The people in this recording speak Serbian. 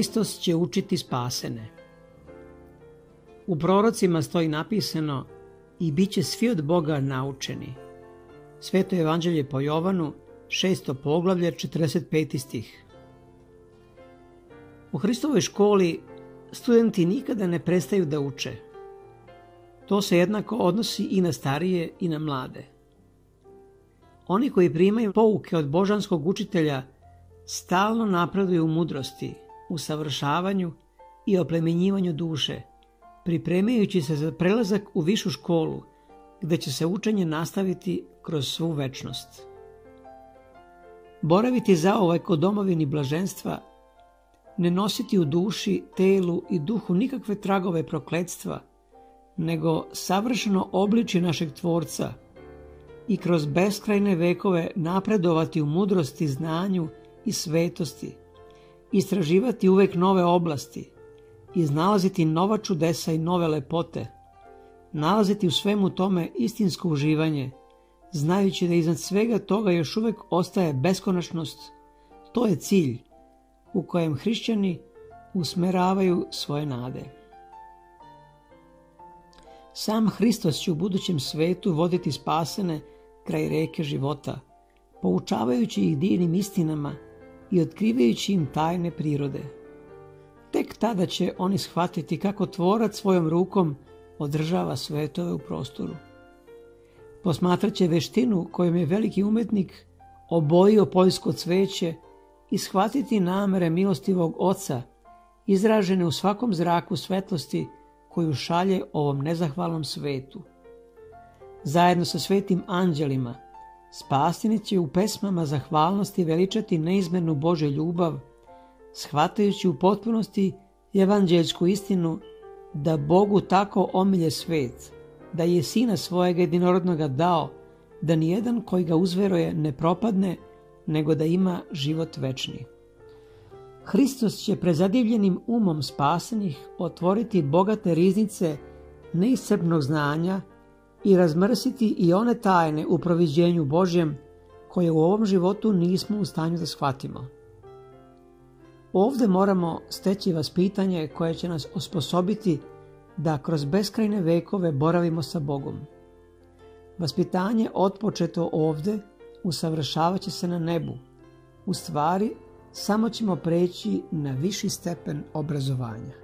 Hristos će učiti spasene. U prorocima stoji napisano i bit će svi od Boga naučeni. Sveto evanđelje po Jovanu, 6. poglavlje, 45. stih. U Hristovoj školi studenti nikada ne prestaju da uče. To se jednako odnosi i na starije i na mlade. Oni koji primaju pouke od božanskog učitelja stalno napreduju u mudrosti, usavršavanju i oplemenjivanju duše, pripremajući se za prelazak u višu školu, gde će se učenje nastaviti kroz svu večnost. Boraviti zauvek u domovini blaženstva, ne nositi u duši, telu i duhu nikakve tragove prokletstva, nego savršeno obličje našeg Tvorca i kroz beskrajne vekove napredovati u mudrosti, znanju i svetosti, istraživati uvek nove oblasti, iznalaziti nova čudesa i nove lepote, nalaziti u svemu tome istinsko uživanje, znajući da iznad svega toga još uvek ostaje beskonačnost. To je cilj u kojem hrišćani usmeravaju svoje nade. Sam Hristos će u budućem svetu voditi spasene kraj reke života, poučavajući ih divnim istinama i otkrivajući im tajne prirode. Tek tada će oni shvatiti kako Tvorac svojom rukom održava svetove u prostoru. Posmatraće veštinu kojom je veliki umetnik obojio poljsko cveće i shvatiti namere milostivog Oca, izražene u svakom zraku svetlosti koju šalje ovom nezahvalnom svetu. Zajedno sa svetim anđelima, spaseni će u pesmama zahvalnosti veličati neizmernu Božju ljubav, shvatajući u potpunosti evanđeljsku istinu da Bogu tako omilje svet, da je Sina svojega jedinorodnoga dao, da nijedan koji ga uzveruje ne propadne, nego da ima život večni. Hristos će prezadivljenim umom spasenih otvoriti bogate riznice neiscrpnog znanja i razmrsiti i one tajne u proviđenju Božjem koje u ovom životu nismo u stanju da shvatimo. Ovde moramo steći vaspitanje koje će nas osposobiti da kroz beskrajne vekove boravimo sa Bogom. Vaspitanje otpočeto ovde usavršavat će se na nebu. U stvari, samo ćemo preći na viši stepen obrazovanja.